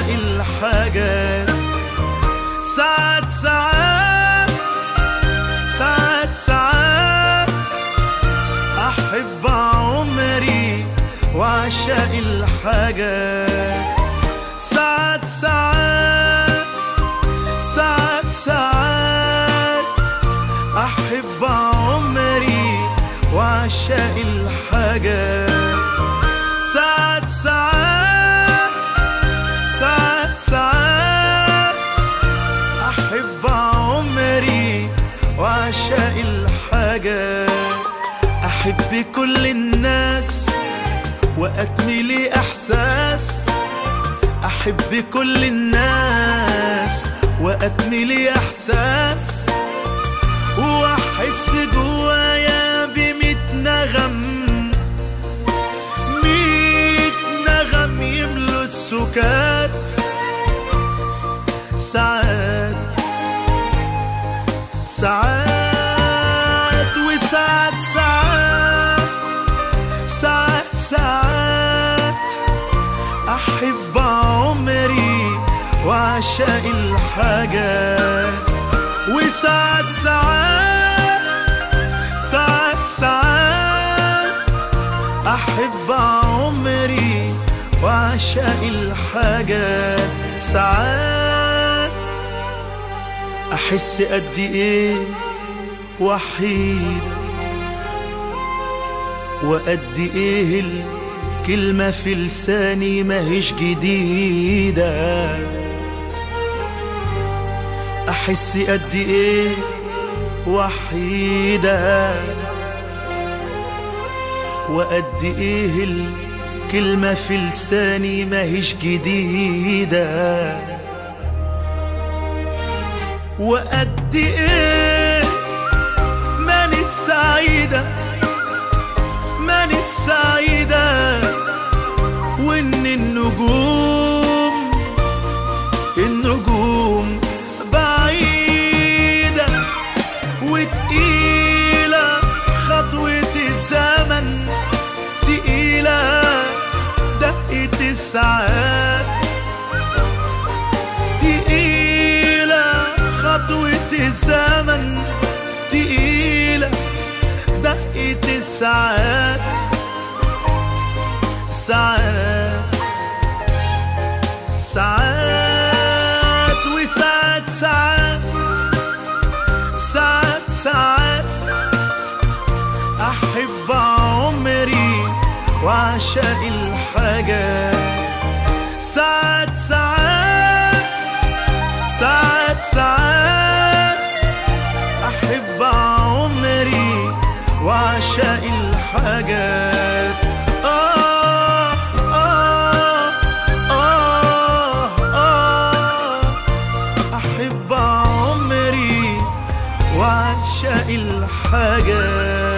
الحاجات. ساعات ساعات ساعات ساعات أحب عمري وأعشق الحاجات. ساعات ساعات ساعات ساعات أحب عمري وأعشق الحاجات. ساعات ساعات ساعات ساعات أحب عمري وأعشق الحاجات. أحب كل الناس وأتملي إحساس. أحب كل الناس وأتملي إحساس، وأحس جوايا بميت نغم، ميت نغم يملوا السكات. ساعات ساعات وساعات ساعات ساعات ساعات أحب عمري وأعشق الحاجات. وساعات ساعات ساعات ساعات أحب عمري وأعشق الحاجات. ساعات أحس قد إيه وحيدة، وقد إيه الكلمة في لساني ماهيش جديدة. أحس قد إيه وحيدة، وقد إيه الكلمة في لساني ماهيش جديدة. وقد إيه ماني سعيدة، ماني سعيدة، وإن النجوم بعيدة وتقيلة. خطوة الزمن تقيلة، دقة الساعات تقيلة. خطوة الزمن تقيلة، دقة الساعات. ساعات ساعات وساعات ساعات ساعات ساعات أحب عمري وأعشق الحاجات. ساعات ساعات ساعات ساعات أحب عمري وأعشق الحاجات. أحب عمري وأعشق الحاجات.